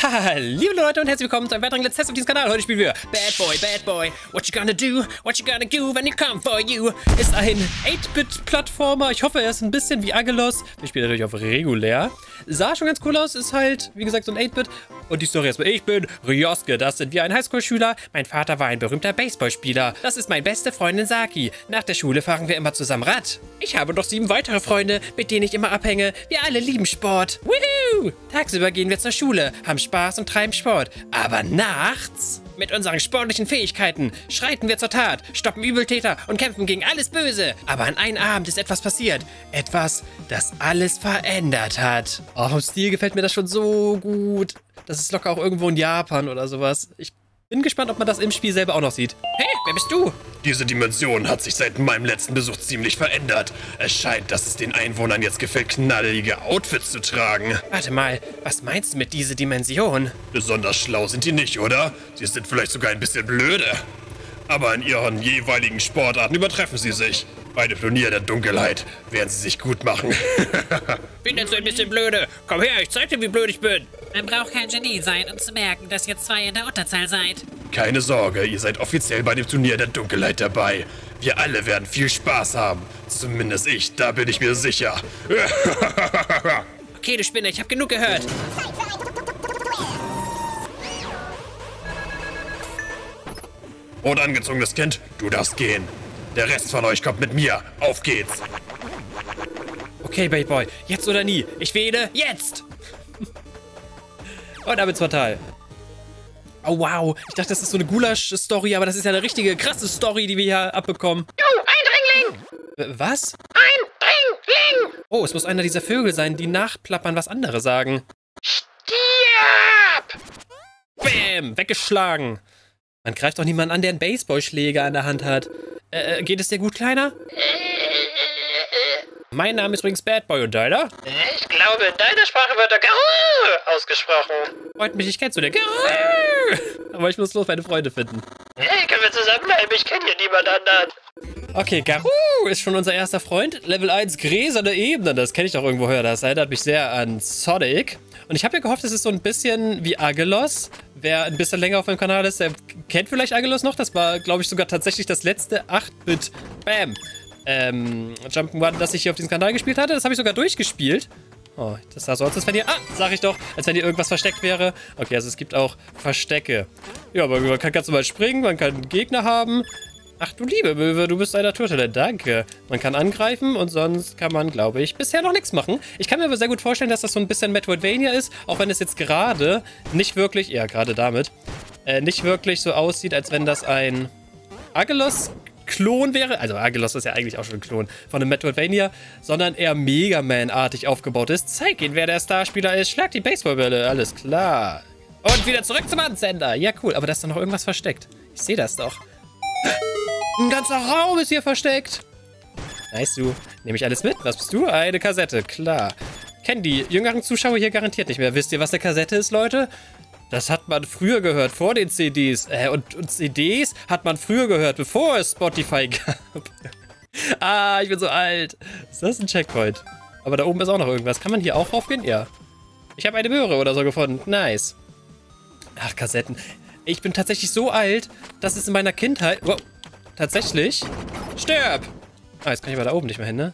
Liebe Leute und herzlich willkommen zu einem weiteren Let's Test auf diesem Kanal. Heute spielen wir Bad Boy, what you gonna do when you come for you. Ist ein 8-Bit-Plattformer. Ich hoffe, er ist ein bisschen wie Agelos. Wir spielen natürlich auf regulär. Sah schon ganz cool aus, ist halt, wie gesagt, so ein 8-Bit. Und die Story erstmal, ich bin Ryosuke, das sind wir ein Highschool-Schüler. Mein Vater war ein berühmter Baseballspieler. Das ist meine beste Freundin Saki. Nach der Schule fahren wir immer zusammen Rad. Ich habe noch 7 weitere Freunde, mit denen ich immer abhänge. Wir alle lieben Sport. Woohoo! Tagsüber gehen wir zur Schule, haben Spaß und treiben Sport. Aber nachts, mit unseren sportlichen Fähigkeiten, schreiten wir zur Tat, stoppen Übeltäter und kämpfen gegen alles Böse. Aber an einem Abend ist etwas passiert. Etwas, das alles verändert hat. Oh, im Stil gefällt mir das schon so gut. Das ist locker auch irgendwo in Japan oder sowas. Ich bin gespannt, ob man das im Spiel selber auch noch sieht. Hey, wer bist du? Diese Dimension hat sich seit meinem letzten Besuch ziemlich verändert. Es scheint, dass es den Einwohnern jetzt gefällt, knallige Outfits zu tragen. Warte mal, was meinst du mit dieser Dimension? Besonders schlau sind die nicht, oder? Sie sind vielleicht sogar ein bisschen blöde. Aber in ihren jeweiligen Sportarten übertreffen sie sich. Bei dem Turnier der Dunkelheit werden sie sich gut machen. Bin jetzt ein bisschen blöde. Komm her, ich zeig dir, wie blöd ich bin. Man braucht kein Genie sein, um zu merken, dass ihr 2 in der Unterzahl seid. Keine Sorge, ihr seid offiziell bei dem Turnier der Dunkelheit dabei. Wir alle werden viel Spaß haben. Zumindest ich, da bin ich mir sicher. Okay, du Spinner, ich hab genug gehört. Und angezogenes Kind, du darfst gehen. Der Rest von euch kommt mit mir. Auf geht's. Okay, Bad Boy, jetzt oder nie. Ich wähle jetzt. Und ab ins Portal. Oh, wow. Ich dachte, das ist so eine Gulasch-Story, aber das ist ja eine richtige, krasse Story, die wir hier abbekommen. Du, Eindringling! Was? Eindringling! Oh, es muss einer dieser Vögel sein, die nachplappern, was andere sagen. Stirb! Bäm! Weggeschlagen. Man greift doch niemanden an, der einen Baseballschläger an der Hand hat. Geht es dir gut, Kleiner? Mein Name ist übrigens Bad Boy und deiner? Ich glaube, in deiner Sprache wird der Garou ausgesprochen. Freut mich, ich kennst du den Garou. Aber ich muss los meine Freunde finden. Hey, können wir zusammenbleiben? Ich kenne hier niemand anderen. Okay, Garou ist schon unser erster Freund. Level 1 gräserne Ebene, das kenne ich doch irgendwo her. Das erinnert mich sehr an Sonic. Und ich habe ja gehofft, es ist so ein bisschen wie Agelos. Wer ein bisschen länger auf meinem Kanal ist, der kennt vielleicht Agelos noch. Das war, glaube ich, sogar tatsächlich das letzte 8-Bit Jump'n'Run, das ich hier auf diesem Kanal gespielt hatte. Das habe ich sogar durchgespielt. Oh, das sah so aus, als wenn hier... Ah, sag ich doch, als wenn hier irgendwas versteckt wäre. Okay, also es gibt auch Verstecke. Ja, aber man kann ganz normal springen, man kann Gegner haben. Ach du liebe Möwe, du bist ein Naturtalent, danke. Man kann angreifen und sonst kann man, glaube ich, bisher noch nichts machen. Ich kann mir aber sehr gut vorstellen, dass das so ein bisschen Metroidvania ist, auch wenn es jetzt gerade nicht wirklich, ja gerade damit, nicht wirklich so aussieht, als wenn das ein Agelos-Klon wäre. Also Agelos ist ja eigentlich auch schon ein Klon von einem Metroidvania, sondern eher Mega Man-artig aufgebaut ist. Zeig ihn, wer der Starspieler ist, schlag die Baseballbälle, alles klar. Und wieder zurück zum Ansender. Ja cool, aber da ist doch noch irgendwas versteckt. Ich sehe das doch. Ein ganzer Raum ist hier versteckt. Nice, du. Nehme ich alles mit? Was bist du? Eine Kassette, klar. Kennen die jüngeren Zuschauer hier garantiert nicht mehr. Wisst ihr, was eine Kassette ist, Leute? Das hat man früher gehört, vor den CDs. Und CDs hat man früher gehört, bevor es Spotify gab. Ah, ich bin so alt. Ist das ein Checkpoint? Aber da oben ist auch noch irgendwas. Kann man hier auch raufgehen? Ja. Ich habe eine Möhre oder so gefunden. Nice. Ach, Kassetten. Ich bin tatsächlich so alt, dass es in meiner Kindheit... Wow. Tatsächlich. Stirb! Ah, jetzt kann ich aber da oben nicht mehr hin, ne?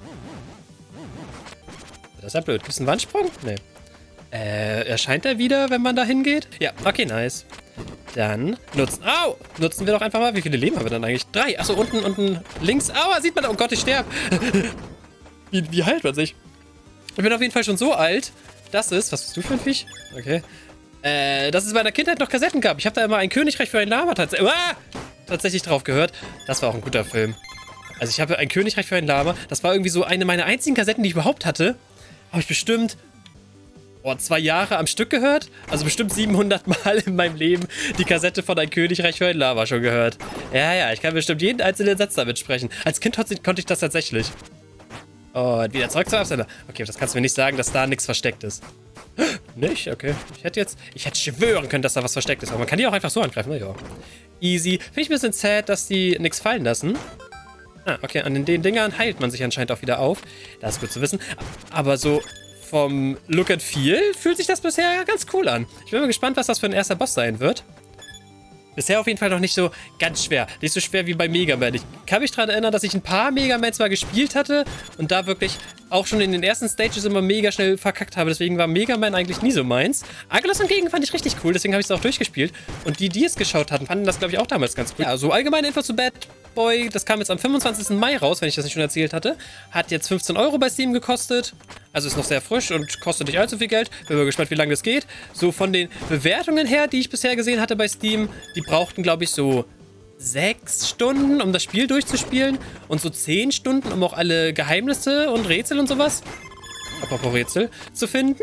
Das ist ja blöd. Gibt es einen Wandsprung? Nee. Erscheint er wieder, wenn man da hingeht? Ja, okay, nice. Dann nutzen... Au! Nutzen wir doch einfach mal... Wie viele Leben haben wir dann eigentlich? 3. Achso, unten links. Aua, sieht man... Oh Gott, ich sterbe. Wie heilt man sich? Ich bin auf jeden Fall schon so alt, dass es... Was bist du für ein Viech? Okay. Dass es in meiner Kindheit noch Kassetten gab. Ich habe da immer ein Königreich für ein Lama tatsächlich drauf gehört. Das war auch ein guter Film. Also ich habe ein Königreich für ein Lama. Das war irgendwie so eine meiner einzigen Kassetten, die ich überhaupt hatte. Habe ich bestimmt 2 Jahre am Stück gehört. Also bestimmt 700 Mal in meinem Leben die Kassette von Ein Königreich für ein Lama schon gehört. Ja, ich kann bestimmt jeden einzelnen Satz damit sprechen. Als Kind konnte ich das tatsächlich. Und wieder zurück zum Absender. Okay, das kannst du mir nicht sagen, dass da nichts versteckt ist. Nicht? Okay. Ich hätte schwören können, dass da was versteckt ist. Aber man kann die auch einfach so angreifen. Na ja. Easy. Finde ich ein bisschen sad, dass die nichts fallen lassen. Ah, okay. An den Dingern heilt man sich anscheinend auch wieder auf. Das ist gut zu wissen. Aber so vom Look and Feel fühlt sich das bisher ganz cool an. Ich bin mal gespannt, was das für ein erster Boss sein wird. Bisher auf jeden Fall noch nicht so ganz schwer. Nicht so schwer wie bei Mega Man. Ich kann mich daran erinnern, dass ich ein paar Mega Mans mal gespielt hatte und da wirklich auch schon in den ersten Stages immer mega schnell verkackt habe. Deswegen war Mega Man eigentlich nie so meins. Angelos hingegen fand ich richtig cool, deswegen habe ich es auch durchgespielt. Und die es geschaut hatten, fanden das, glaube ich, auch damals ganz cool. Ja, so allgemeine Info zu Bad Boy, das kam jetzt am 25. Mai raus, wenn ich das nicht schon erzählt hatte. Hat jetzt 15 € bei Steam gekostet. Also ist noch sehr frisch und kostet nicht allzu viel Geld. Bin mal gespannt, wie lange das geht. So von den Bewertungen her, die ich bisher gesehen hatte bei Steam, die brauchten, glaube ich, so 6 Stunden, um das Spiel durchzuspielen. Und so 10 Stunden, um auch alle Geheimnisse und Rätsel und sowas, apropos Rätsel, zu finden.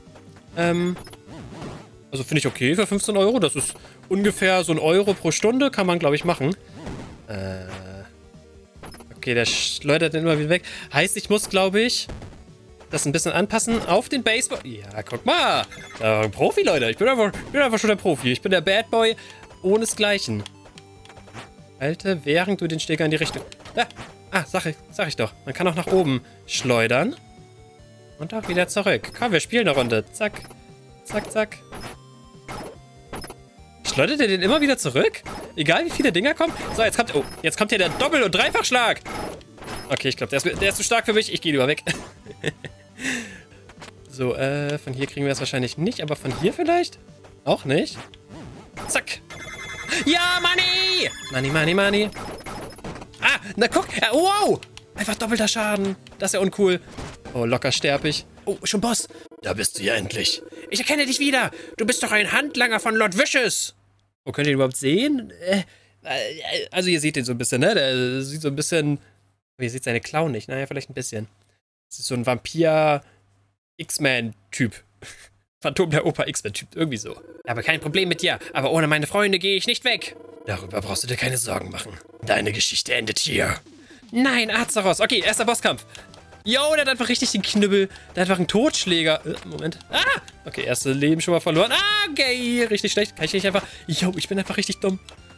Also finde ich okay für 15 €. Das ist ungefähr so 1 € pro Stunde, kann man, glaube ich, machen. Okay, der schleudert den immer wieder weg. Heißt, ich muss, glaube ich, das ein bisschen anpassen auf den Baseball. Ja, guck mal. Profi, Leute. Ich bin einfach schon der Profi. Ich bin der Bad Boy ohnesgleichen. Halte, während du den Schläger in die Richtung... sag ich doch. Man kann auch nach oben schleudern. Und auch wieder zurück. Komm, wir spielen eine Runde. Zack. Zack, zack. Schleudert er den immer wieder zurück? Egal wie viele Dinger kommen. So, jetzt kommt hier der Doppel- und Dreifachschlag. Okay, ich glaube, der ist zu stark für mich. Ich gehe lieber weg. So, von hier kriegen wir es wahrscheinlich nicht, aber von hier vielleicht? Auch nicht. Zack. Ja, Money! Money, Money, Money. Ah, na guck. Wow. Einfach doppelter Schaden. Das ist ja uncool. Oh, locker sterb ich. Oh, schon Boss. Da bist du ja endlich. Ich erkenne dich wieder. Du bist doch ein Handlanger von Lord Vicious. Wo könnt ihr ihn überhaupt sehen? Also ihr seht ihn so ein bisschen, ne? Der sieht so ein bisschen... Ihr seht seine Klauen nicht. Naja, vielleicht ein bisschen. Das ist so ein Vampir-X-Man-Typ. Phantom der Oper X-Men-Typ. Irgendwie so. Aber kein Problem mit dir. Aber ohne meine Freunde gehe ich nicht weg. Darüber brauchst du dir keine Sorgen machen. Deine Geschichte endet hier. Nein, Azeroth. Okay, erster Bosskampf. Yo, der hat einfach richtig den Knüppel. Der hat einfach einen Totschläger. Moment. Okay, erste Leben schon mal verloren. Okay, richtig schlecht. Kann ich nicht einfach... Yo, ich bin einfach richtig dumm.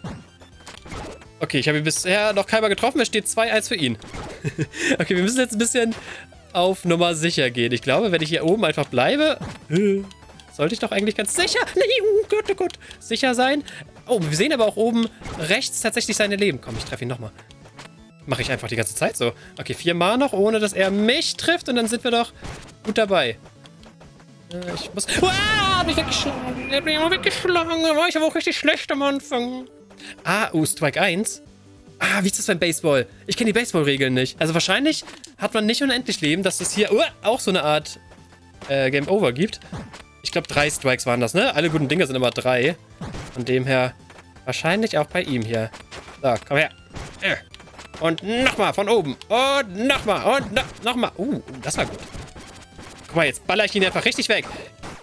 Okay, ich habe ihn bisher noch keiner getroffen. Es steht 2-1 für ihn. Okay, wir müssen jetzt ein bisschen auf Nummer sicher gehen. Ich glaube, wenn ich hier oben einfach bleibe... Sollte ich doch eigentlich ganz sicher... Oh Gott, oh Gott. Sicher sein. Oh, wir sehen aber auch oben rechts tatsächlich seine Leben. Komm, ich treffe ihn nochmal. Mache ich einfach die ganze Zeit so. Okay, 4-mal noch, ohne dass er mich trifft. Und dann sind wir doch gut dabei. Ich muss... Hab mich weggeschlagen. Er hat mich immer weggeschlagen. War ich aber auch richtig schlecht am Anfang. Strike 1. Wie ist das beim Baseball? Ich kenne die Baseball-Regeln nicht. Also wahrscheinlich hat man nicht unendlich Leben, dass es hier auch so eine Art Game Over gibt. Ich glaube, 3 Strikes waren das, ne? Alle guten Dinge sind immer 3. Von dem her wahrscheinlich auch bei ihm hier. So, komm her. Und nochmal von oben. Und nochmal. Und nochmal. Das war gut. Guck mal, jetzt baller ich ihn einfach richtig weg.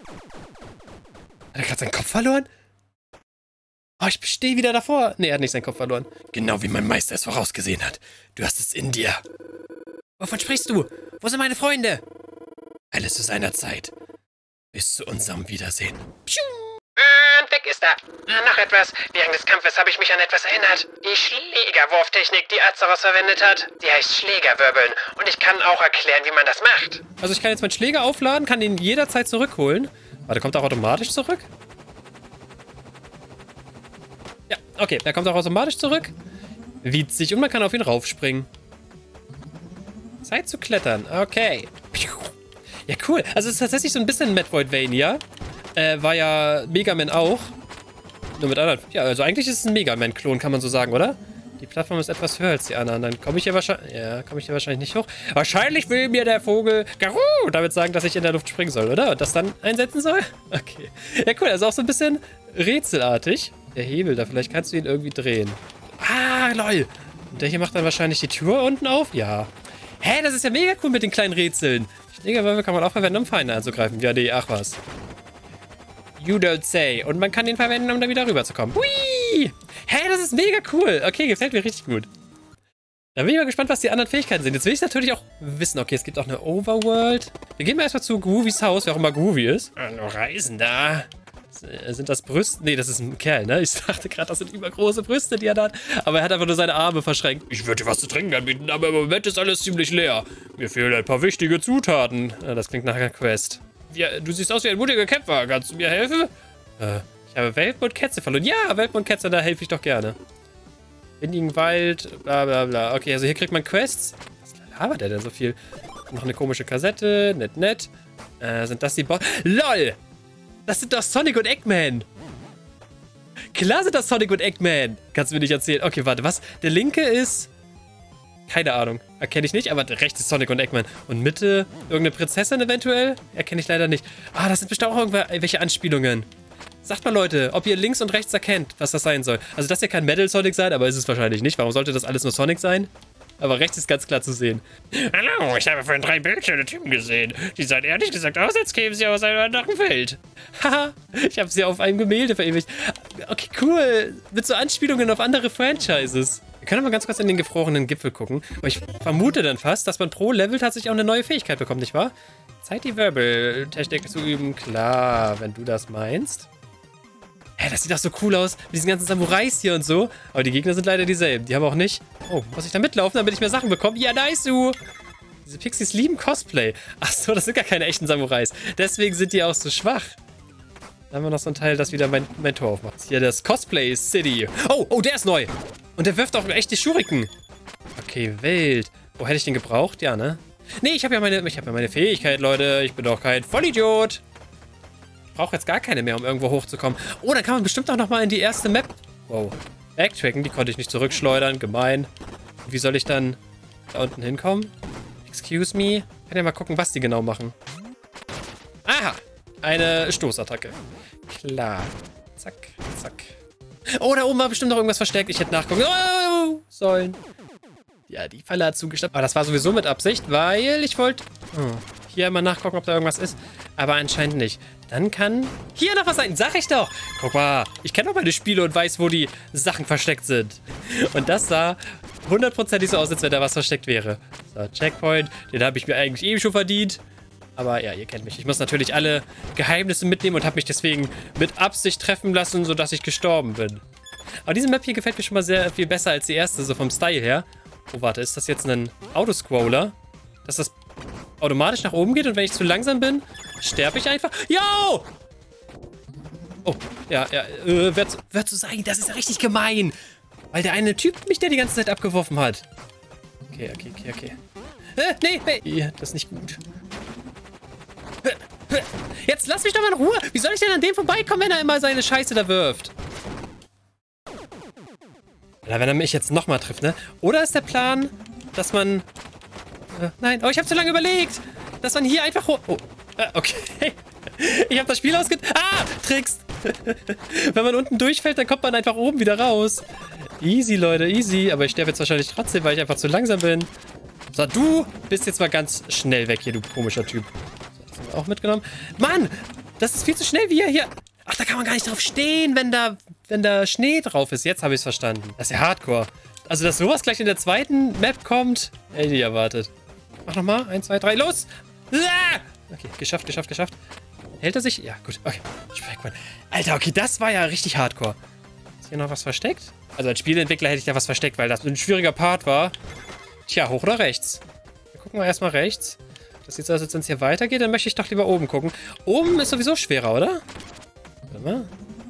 Hat er gerade seinen Kopf verloren? Oh, ich stehe wieder davor. Ne, er hat nicht seinen Kopf verloren. Genau wie mein Meister es vorausgesehen hat. Du hast es in dir. Wovon sprichst du? Wo sind meine Freunde? Alles zu seiner Zeit. Bis zu unserem Wiedersehen. Piu. Und weg ist er. Noch etwas. Während des Kampfes habe ich mich an etwas erinnert. Die Schlägerwurftechnik, die Azeroth verwendet hat. Die heißt Schlägerwirbeln. Und ich kann auch erklären, wie man das macht. Also ich kann jetzt meinen Schläger aufladen, kann ihn jederzeit zurückholen. Warte, kommt er auch automatisch zurück? Ja, okay. Der kommt auch automatisch zurück. Witzig. Und man kann auf ihn raufspringen. Zeit zu klettern. Okay. Ja, cool. Also es ist tatsächlich so ein bisschen Metroidvania. War ja Mega Man auch. Nur mit anderen. Ja, also eigentlich ist es ein Mega Man-Klon, kann man so sagen, oder? Die Plattform ist etwas höher als die anderen. Dann komme ich hier wahrscheinlich... Ja, komme ich hier wahrscheinlich nicht hoch. Wahrscheinlich will mir der Vogel Garou damit sagen, dass ich in der Luft springen soll, oder? Und das dann einsetzen soll? Okay. Ja, cool. Also auch so ein bisschen rätselartig. Der Hebel da. Vielleicht kannst du ihn irgendwie drehen. Lol. Und der hier macht dann wahrscheinlich die Tür unten auf? Ja. Hä, das ist ja mega cool mit den kleinen Rätseln. Schlägerwürfel kann man auch verwenden, um Feinde anzugreifen. Ja, nee, ach was. You don't say. Und man kann den verwenden, um da wieder rüberzukommen. Hui! Hey, das ist mega cool. Okay, gefällt mir richtig gut. Da bin ich mal gespannt, was die anderen Fähigkeiten sind. Jetzt will ich natürlich auch wissen. Okay, es gibt auch eine Overworld. Wir gehen mal erstmal zu Groovys Haus, wer auch immer Groovy ist. Hallo, Reisender. Sind das Brüste? Nee, das ist ein Kerl, ne? Ich dachte gerade, das sind übergroße Brüste, die er da hat. Aber er hat einfach nur seine Arme verschränkt. Ich würde dir was zu trinken anbieten, aber im Moment ist alles ziemlich leer. Mir fehlen ein paar wichtige Zutaten. Ja, das klingt nach einer Quest. Du siehst aus wie ein mutiger Kämpfer. Kannst du mir helfen? Ich habe Welpen und Kätze verloren. Ja, Welpen und Kätze, da helfe ich doch gerne. Windigen Wald, bla bla bla. Okay, also hier kriegt man Quests. Was labert der denn so viel? Noch eine komische Kassette. Nett. Sind das die LOL! Das sind doch Sonic und Eggman! Klar sind das Sonic und Eggman! Kannst du mir nicht erzählen. Okay, warte, was? Der linke ist... Keine Ahnung. Erkenne ich nicht, aber der rechte ist Sonic und Eggman. Und Mitte irgendeine Prinzessin eventuell? Erkenne ich leider nicht. Ah, das sind bestimmt auch irgendwelche Anspielungen. Sagt mal, Leute, ob ihr links und rechts erkennt, was das sein soll. Also das hier kann Metal Sonic sein, aber ist es wahrscheinlich nicht. Warum sollte das alles nur Sonic sein? Aber rechts ist ganz klar zu sehen. Hallo, ich habe vorhin 3 bildschöne Typen gesehen. Die sahen ehrlich gesagt aus, als kämen sie aus einem anderen Feld. Haha, ich habe sie auf einem Gemälde verewigt. Okay, cool. Mit so Anspielungen auf andere Franchises. Wir können mal ganz kurz in den gefrorenen Gipfel gucken. Aber ich vermute dann fast, dass man pro Level tatsächlich auch eine neue Fähigkeit bekommt, nicht wahr? Zeit, die Wirbeltechnik zu üben. Klar, wenn du das meinst. Hä, das sieht doch so cool aus. Mit diesen ganzen Samurais hier und so. Aber die Gegner sind leider dieselben. Die haben auch nicht... Oh, muss ich da mitlaufen, damit ich mehr Sachen bekomme? Ja, nice, du! Diese Pixies lieben Cosplay. Ach so, das sind gar keine echten Samurais. Deswegen sind die auch so schwach. Dann haben wir noch so ein Teil, das wieder mein Tor aufmacht. Hier das Cosplay City. Oh, der ist neu. Und der wirft auch echt die Schuriken. Okay, wild. Oh, hätte ich den gebraucht? Ja, ne? Nee, ich habe ja meine Fähigkeit, Leute. Ich bin doch kein Vollidiot. Ich brauche jetzt gar keine mehr, um irgendwo hochzukommen. Oh, dann kann man bestimmt auch nochmal in die erste Map... Wow. Backtracken, die konnte ich nicht zurückschleudern. Gemein. Wie soll ich dann da unten hinkommen? Excuse me. Ich kann ja mal gucken, was die genau machen. Aha. Eine Stoßattacke. Klar. Zack, zack. Oh, da oben war bestimmt noch irgendwas versteckt. Ich hätte nachgucken sollen. Ja, die Falle hat zugeschnappt. Aber das war sowieso mit Absicht, weil ich wollte... hier mal nachgucken, ob da irgendwas ist. Aber anscheinend nicht. Dann kann hier noch was sein. Sag ich doch. Guck mal, ich kenne doch meine Spiele und weiß, wo die Sachen versteckt sind. Und das sah 100%ig so aus, als wenn da was versteckt wäre. So, Checkpoint. Den habe ich mir eigentlich eben schon verdient. Aber ja, ihr kennt mich. Ich muss natürlich alle Geheimnisse mitnehmen und habe mich deswegen mit Absicht treffen lassen, sodass ich gestorben bin. Aber diese Map hier gefällt mir schon mal sehr viel besser als die erste, so vom Style her. Oh, warte, ist das jetzt ein Autoscroller? Dass das automatisch nach oben geht und wenn ich zu langsam bin, sterbe ich einfach. Yo! Oh, ja, wird so sein. Das ist ja richtig gemein. Weil der eine Typ mich die ganze Zeit abgeworfen hat. Okay. Nee. Ja, das ist nicht gut. Jetzt lass mich doch mal in Ruhe. Wie soll ich denn an dem vorbeikommen, wenn er immer seine Scheiße da wirft? Oder wenn er mich jetzt nochmal trifft, ne? Oder ist der Plan, dass man... nein, oh, ich habe zu lange überlegt. Dass man hier einfach hoch... Oh, okay. Ich habe das Spiel Tricks. Wenn man unten durchfällt, dann kommt man einfach oben wieder raus. Easy, Leute, easy. Aber ich sterbe jetzt wahrscheinlich trotzdem, weil ich einfach zu langsam bin. So, du bist jetzt mal ganz schnell weg hier, du komischer Typ. So, das haben wir auch mitgenommen. Mann, das ist viel zu schnell, wie er hier... Ach, da kann man gar nicht drauf stehen, wenn da Schnee drauf ist. Jetzt habe ich es verstanden. Das ist ja Hardcore. Also, dass sowas gleich in der zweiten Map kommt, hätte ich nicht erwartet. Mach nochmal. 1, 2, 3, los! Okay, geschafft. Hält er sich? Ja, gut. Okay. Alter, okay, das war ja richtig Hardcore. Ist hier noch was versteckt? Also als Spieleentwickler hätte ich da was versteckt, weil das ein schwieriger Part war. Tja, hoch oder rechts? Wir gucken mal erstmal rechts. Das sieht so aus, als wenn es hier weitergeht. Dann möchte ich doch lieber oben gucken. Oben ist sowieso schwerer, oder? Warte mal.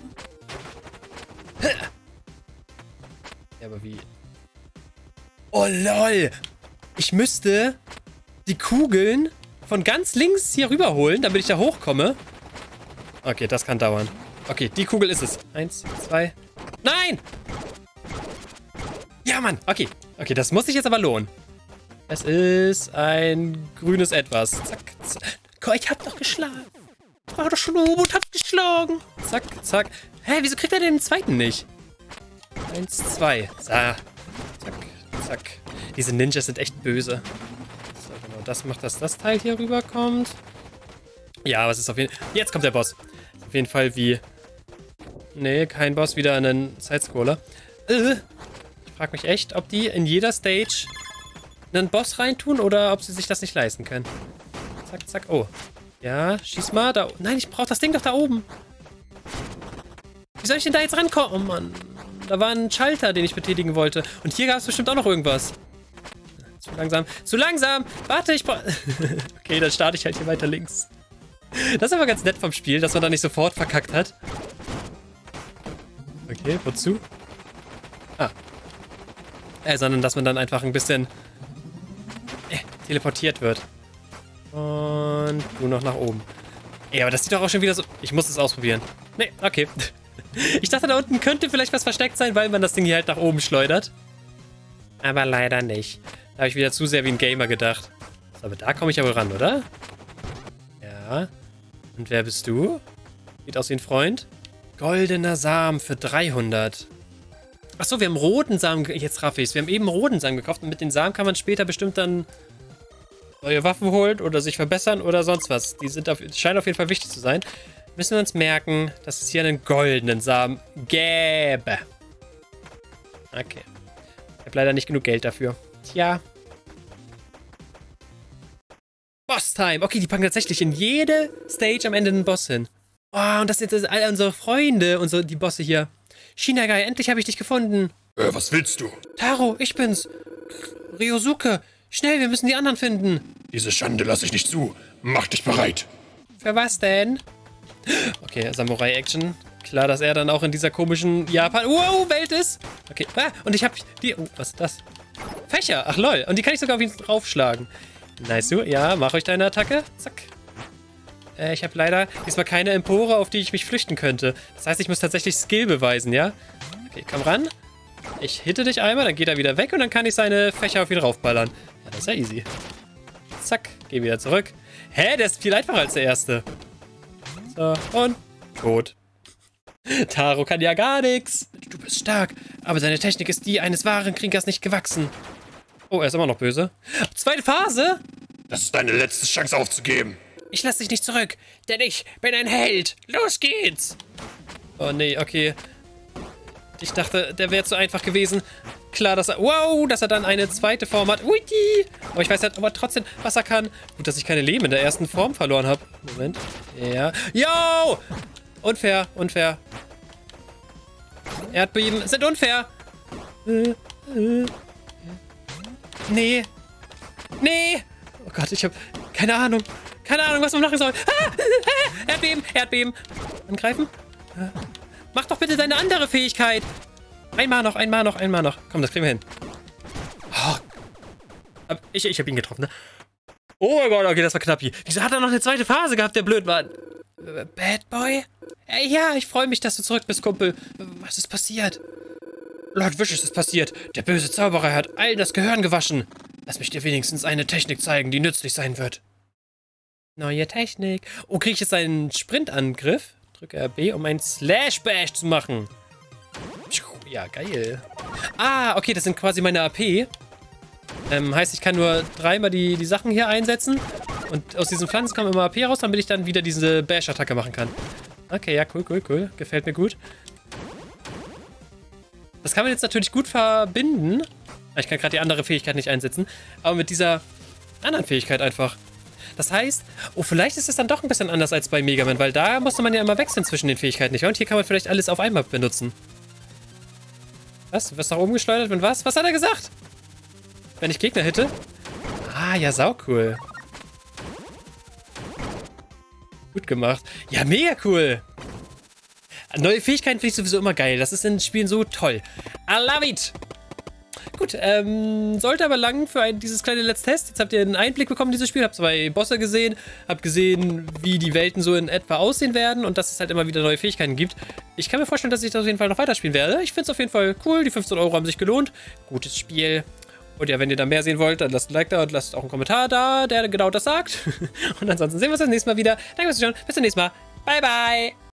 Ja, aber wie? Oh, lol. Ich müsste die Kugeln von ganz links hier rüberholen, damit ich da hochkomme. Okay, das kann dauern. Okay, die Kugel ist es. 1, 2... Nein! Ja, Mann. Okay, das muss sich jetzt aber lohnen. Es ist ein grünes Etwas. Zack, zack. Ich hab doch geschlagen. Ich war doch schon oben und hab geschlagen. Zack, zack. Hä, wieso kriegt er den zweiten nicht? 1, 2. So. Zack, zack. Diese Ninjas sind echt böse. So, genau. Das macht, dass das Teil hier rüberkommt. Ja, aber es ist auf jeden Fall... Jetzt kommt der Boss. Ist auf jeden Fall wie... Nee, kein Boss, wieder einen Sidescroller. Ich frage mich echt, ob die in jeder Stage einen Boss reintun oder ob sie sich das nicht leisten können. Zack, zack. Oh. Ja, schieß mal. Da... Nein, ich brauche das Ding doch da oben. soll ich denn da jetzt rankommen? Oh Mann. Da war ein Schalter, den ich betätigen wollte. Und hier gab es bestimmt auch noch irgendwas. Zu langsam. Zu langsam! Warte, ich brauche... Okay, dann starte ich halt hier weiter links. Das ist aber ganz nett vom Spiel, dass man da nicht sofort verkackt hat. Okay, wozu? Ah. Sondern dass man dann einfach ein bisschen teleportiert wird. Und du noch nach oben. Ja, aber das sieht doch auch schon wieder so... Ich muss es ausprobieren. Nee, okay. Ich dachte, da unten könnte vielleicht was versteckt sein, weil man das Ding hier halt nach oben schleudert. Aber leider nicht. Da habe ich wieder zu sehr wie ein Gamer gedacht. So, aber da komme ich ja wohl ran, oder? Ja. Und wer bist du? Sieht aus wie ein Freund. Goldener Samen für 300. Achso, wir haben roten Samen... Jetzt raff ich's. Wir haben eben roten Samen gekauft und mit den Samen kann man später bestimmt dann neue Waffen holen oder sich verbessern oder sonst was. Die scheinen auf jeden Fall wichtig zu sein. Müssen wir uns merken, dass es hier einen goldenen Samen gäbe. Okay. Ich habe leider nicht genug Geld dafür. Tja. Boss-Time. Okay, die packen tatsächlich in jede Stage am Ende einen Boss hin. Oh, und das sind jetzt all unsere Freunde und so, die Bosse hier. Shinagai, endlich habe ich dich gefunden. Was willst du? Taro, ich bin's. Ryosuke. Schnell, wir müssen die anderen finden. Diese Schande lasse ich nicht zu. Mach dich bereit. Für was denn? Okay, Samurai-Action. Klar, dass er dann auch in dieser komischen Japan-Welt ist. Okay, und ich hab die... Oh, was ist das? Fächer, ach lol. Und die kann ich sogar auf ihn draufschlagen. Nice, du. Ja, mach euch deine Attacke. Zack. Ich habe leider diesmal keine Empore, auf die ich mich flüchten könnte. Das heißt, ich muss tatsächlich Skill beweisen, ja? Okay, komm ran. Ich hitte dich einmal, dann geht er wieder weg und dann kann ich seine Fächer auf ihn raufballern. Ja, das ist ja easy. Zack, geh wieder zurück. Hä, der ist viel einfacher als der erste. So, und tot. Taro kann ja gar nichts. Du bist stark, aber seine Technik ist die eines wahren Kriegers nicht gewachsen. Oh, er ist immer noch böse. Zweite Phase? Das ist deine letzte Chance aufzugeben. Ich lass dich nicht zurück, denn ich bin ein Held. Los geht's. Oh nee, okay. Ich dachte, der wäre zu einfach gewesen. Klar, dass er... Wow, dass er dann eine zweite Form hat. Ui, aber ich weiß halt aber trotzdem, was er kann. Gut, dass ich keine Leben in der ersten Form verloren habe. Moment. Ja. Yo! Unfair, unfair. Erdbeben sind unfair. Nee. Nee. Oh Gott, ich habe keine Ahnung. Keine Ahnung, was man machen soll. Erdbeben, Erdbeben. Angreifen. Mach doch bitte deine andere Fähigkeit. Einmal noch, einmal noch, einmal noch. Komm, das kriegen wir hin. Oh. Ich hab ihn getroffen, ne? Oh mein Gott, okay, das war knapp hier. Wieso hat er noch eine zweite Phase gehabt, der blöd war? Bad Boy? Ja, ich freue mich, dass du zurück bist, Kumpel. Was ist passiert? Lord Vicious ist passiert. Der böse Zauberer hat allen das Gehirn gewaschen. Lass mich dir wenigstens eine Technik zeigen, die nützlich sein wird. Neue Technik. Oh, kriege ich jetzt einen Sprintangriff? Drücke RB, um einen Slash Bash zu machen. Ja, geil. Ah, okay, das sind quasi meine AP. Heißt, ich kann nur dreimal die Sachen hier einsetzen. Und aus diesen Pflanzen kommen immer AP raus, damit ich dann wieder diese Bash-Attacke machen kann. Okay, ja, cool, cool, cool. Gefällt mir gut. Das kann man jetzt natürlich gut verbinden. Ich kann gerade die andere Fähigkeit nicht einsetzen. Aber mit dieser anderen Fähigkeit einfach. Das heißt, oh, vielleicht ist es dann doch ein bisschen anders als bei Mega Man, weil da musste man ja immer wechseln zwischen den Fähigkeiten, nicht wahr? Und hier kann man vielleicht alles auf einmal benutzen. Was? Du wirst nach oben geschleudert, wenn was? Was hat er gesagt? Wenn ich Gegner hitte? Ah, ja, saucool. Gut gemacht. Ja, mega cool. Neue Fähigkeiten finde ich sowieso immer geil. Das ist in Spielen so toll. I love it. Gut, sollte aber lang für dieses kleine Let's Test. Jetzt habt ihr einen Einblick bekommen in dieses Spiel, habt 2 Bosse gesehen, habt gesehen, wie die Welten so in etwa aussehen werden und dass es halt immer wieder neue Fähigkeiten gibt. Ich kann mir vorstellen, dass ich das auf jeden Fall noch weiterspielen werde. Ich finde es auf jeden Fall cool, die 15 € haben sich gelohnt. Gutes Spiel. Und ja, wenn ihr da mehr sehen wollt, dann lasst ein Like da und lasst auch einen Kommentar da, der genau das sagt. Und ansonsten sehen wir uns das nächste Mal wieder. Danke fürs Zuschauen, bis zum nächsten Mal. Bye, bye.